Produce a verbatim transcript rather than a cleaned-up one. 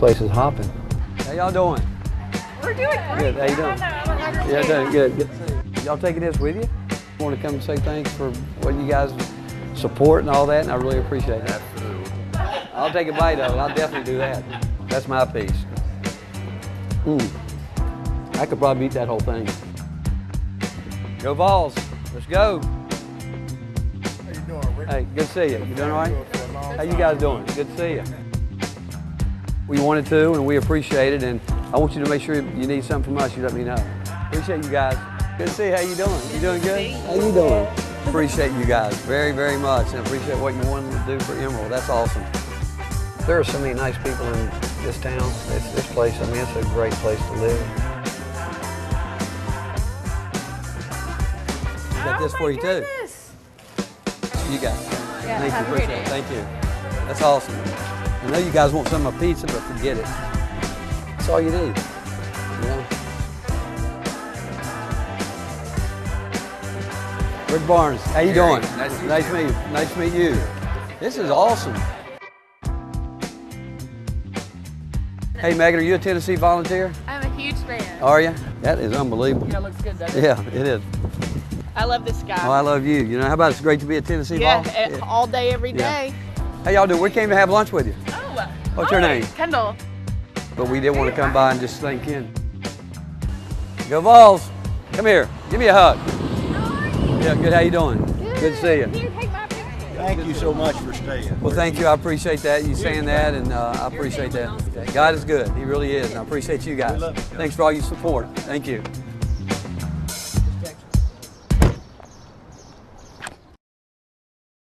place is hopping. How y'all doing? We're doing great. Good. How you doing? Yeah, doing good. Good. Y'all taking this with you? I want to come and say thanks for what you guys support and all that, and I really appreciate it. Absolutely. I'll take a bite of it. I'll definitely do that. That's my piece. Mm. I could probably eat that whole thing. Go Vols. Let's go. How you doing, Rick? Hey, good to see you. You doing all right? How you guys doing? Good to see you. We wanted to, and we appreciate it, and I want you to make sure you need something from us, you let me know. Appreciate you guys. Good to see you. How you doing? You doing good? How you doing? Appreciate you guys very, very much, and appreciate what you wanted to do for Emerald. That's awesome. There are so many nice people in this town. This, this place, I mean, it's a great place to live. I got this Oh for you too. goodness. You got it. Yeah, Thank you, have a appreciate great it. day. Thank you. That's awesome. I know you guys want some of my pizza, but forget it. That's all you need. You know? Rick Barnes, how you Gary, doing? nice to meet nice you. meet you. Nice to meet you. This is awesome. Hey Megan, are you a Tennessee volunteer? I'm a huge fan. Are you? That is unbelievable. Yeah, it looks good, doesn't it? Yeah, it is. I love this guy. Oh, I love you. You know, how about it's great to be a Tennessee yeah, Vol? eh, all day, every Yeah. day. How y'all doing? We came to have lunch with you, Oh, What's your hi, name? Kendall. but we didn't want to come by and just sink in. Go Vols! Come here. Give me a hug. Yeah, good. How you doing? Good, good to see you. Here, take my picture. Thank you so much for staying. Well, thank you. I appreciate that. You saying that, and uh, I appreciate that. God is good. He really is. And I appreciate you guys. Thanks for all your support. Thank you.